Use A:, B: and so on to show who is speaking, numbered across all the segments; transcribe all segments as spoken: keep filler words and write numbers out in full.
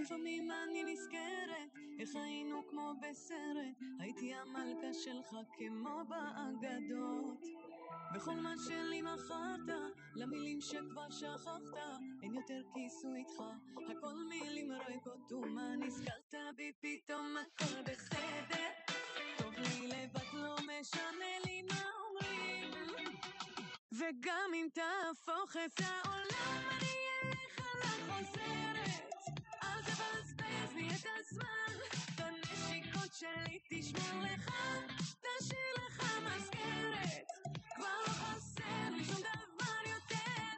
A: לפעמים אני נזכרת איך היינו כמו בסרט, הייתי המלכה שלך כמו באגדות. וכל מה שלי מכרת, למילים שכבר שכחת, אין יותר כיסוי איתך, הכל מילים ריקות. ומה נזכרת בי פתאום הכל בסדר, טוב לי לבד לא משנה לי מה אומרים, וגם אם תהפוך את העולם אני אליך לא חוזרת. אל תבזבז לי את הזמן, את הנשיקות שלי תשמור לך, תשאיר לך מזכרת, כבר לא חסר לי שום דבר יותר.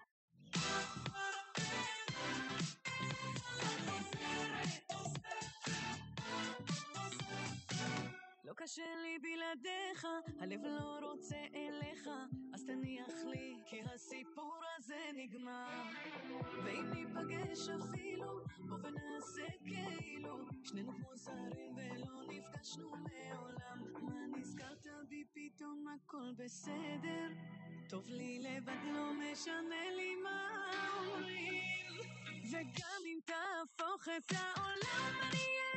A: לא קשה לי בלעדיך, הלב לא רוצה אליך, אז תניח לי כי הסיפור הזה נגמר. ואם ניפגש אפילו בוא ונעשה כאילו שנינו כמו זרים ולא נפגשנו מעולם. מה נזכרת בי פתאום הכל בסדר, טוב לי לבד לא משנה לי מה אומרים, וגם אם תהפוך את העולם אני